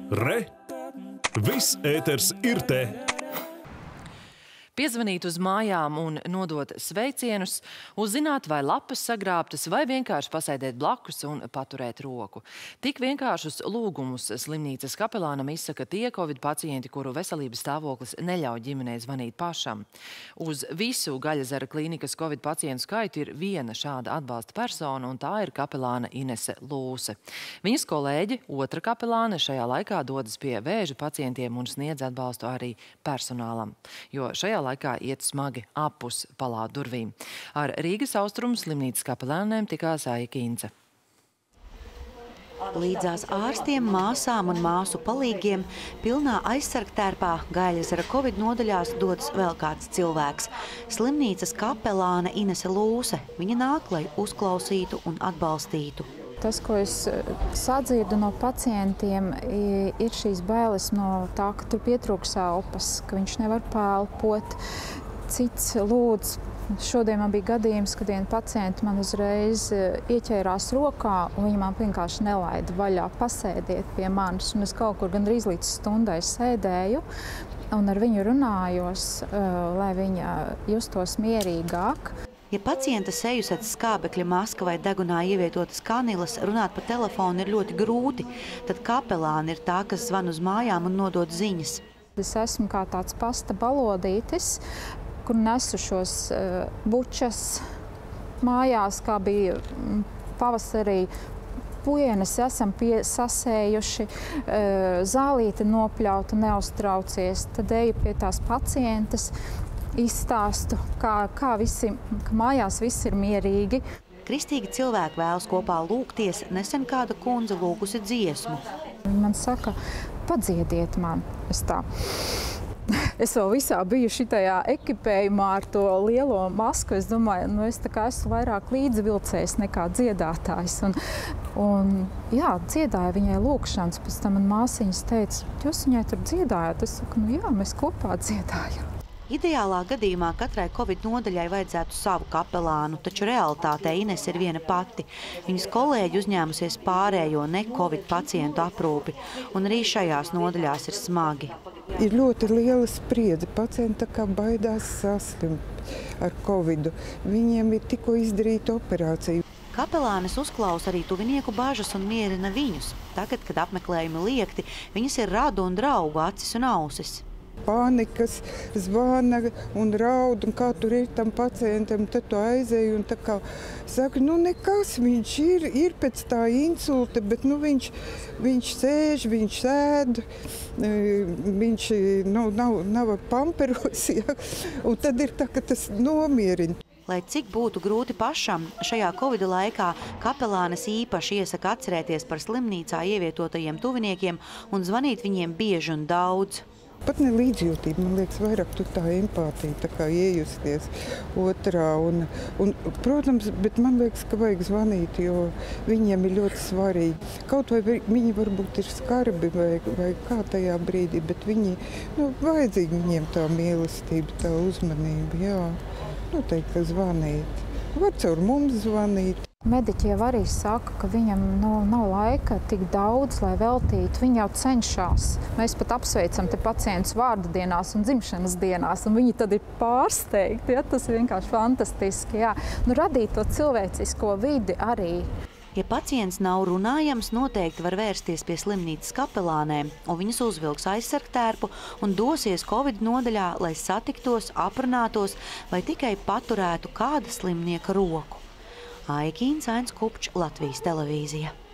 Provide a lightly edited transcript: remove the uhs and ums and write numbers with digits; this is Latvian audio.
Re! Viss ēters ir te! Piezvanīt uz mājām un nodot sveicienus, uzzināt, vai lapas sagrābtas, vai vienkārši pasēdēt blakus un paturēt roku. Tik vienkāršus lūgumus slimnīcas kapelānam izsaka tie Covid pacienti, kuru veselības stāvoklis neļauj ģimenei zvanīt pašam. Uz visu Gaļezera klīnikas Covid pacientu skaitu ir viena šāda atbalsta persona, un tā ir kapelāne Inese Lūse. Viņas kolēģi, otra kapelāne, šajā laikā dodas pie vēža pacientiem un sniedz atbalstu arī personālam, jo šajā laikā iet smagi apus palātu durvīm. Ar Rīgas Austrumu slimnīcas kapelānēm tikās Aija Kīnce. Līdzās ārstiem, māsām un māsu palīgiem pilnā aizsargtērpā Gaļezera Covid nodaļās dodas vēl kāds cilvēks. Slimnīcas kapelāne Inese Lūse. Viņa nāk, lai uzklausītu un atbalstītu. Tas, ko es sadzirdu no pacientiem, ir šīs bailes no tā, ka tur pietrūks elpas, ka viņš nevar pelpot. Cits lūdz. Šodien man bija gadījums, kad viena pacienta man uzreiz ieķērās rokā, un viņa man vienkārši nelaida vaļā pasēdiet pie manis. Un es kaut kur gandrīz līdz stundai sēdēju un ar viņu runājos, lai viņa justos mierīgāk. Ja pacienta seju sedz skābekļa maska vai degunā ievietotas kanilas, runāt pa telefonu ir ļoti grūti, tad kapelāne ir tā, kas zvan uz mājām un nodod ziņas. Es esmu kā tāds pasta balodītis, kur nesu šos bučas mājās, kā bija pavasarī. Puienes esam sasējuši, zālīti nopļauta, neuztraucies. Tad eju pie tās pacientes, izstāstu, ka mājās viss ir mierīgi. Kristīgi cilvēki vēlas kopā lūgties, nesen kāda kundze lūgusi dziesmu. Viņa man saka, padziediet man. Es vēl visā biju šitajā ekipējumā ar to lielo masku. Es domāju, es tā kā esmu vairāk līdzvilcējs nekā dziedātājs. Jā, dziedāja viņai lūkšanas. Pēc tam man māsiņas teica, jūs viņai tur dziedājāt? Es saku, jā, mēs kopā dziedājām. Ideālā gadījumā katrai Covid nodaļai vajadzētu savu kapelānu, taču realitātē Inese ir viena pati. Viņas kolēģi uzņēmusies pārējo ne-Covid pacientu aprūpi, un arī šajās nodaļās ir smagi. Ir ļoti liela spriedze. Pacienti tā kā baidās saslimt ar Covidu. Viņiem ir tikko izdarīta operācija. Kapelānes uzklausa arī tuvinieku bažas un mierina viņus. Tagad, kad apmeklējumi liekti, viņas ir radu un draugu acis un ausis. Panikas, zvana un raud, un kā tur ir tam pacientam, tad tu aizēji un tā kā saka, nekas, viņš ir pēc tā insulta, bet viņš sēž, viņš sēd, viņš nav pamperos, ja? Un tad ir tā, ka tas nomierina. Lai cik būtu grūti pašam, šajā Covida laikā kapelānes īpaši iesaka atcerēties par slimnīcā ievietotajiem tuviniekiem un zvanīt viņiem bieži un daudz. Pat ne līdzjūtība, man liekas, vairāk tur tā empātija, tā kā iejusties otrā. Protams, bet man liekas, ka vajag zvanīt, jo viņiem ir ļoti svarīgi. Kaut vai viņi varbūt ir skarbi vai kā tajā brīdī, bet vajadzīgi viņiem tā mīlestība, tā uzmanība, jā. Noteikti, ka zvanīt. Var caur mums zvanīt. Mediķi jau arī saka, ka viņam nav laika tik daudz, lai veltītu. Viņi jau cenšas. Mēs pat apsveicam te pacientus vārda dienās un dzimšanas dienās, un viņi tad ir pārsteigti. Ja? Tas ir vienkārši fantastiski. Jā. Radīt to cilvēcisko vidi arī. Ja pacients nav runājams, noteikti var vērsties pie slimnīcas kapelānēm, un viņas uzvilks aizsargtērpu un dosies Covid nodaļā, lai satiktos, aprunātos vai tikai paturētu kāda slimnieka roku. Aija Kīnce, Ains Kupčs, Latvijas televīzija.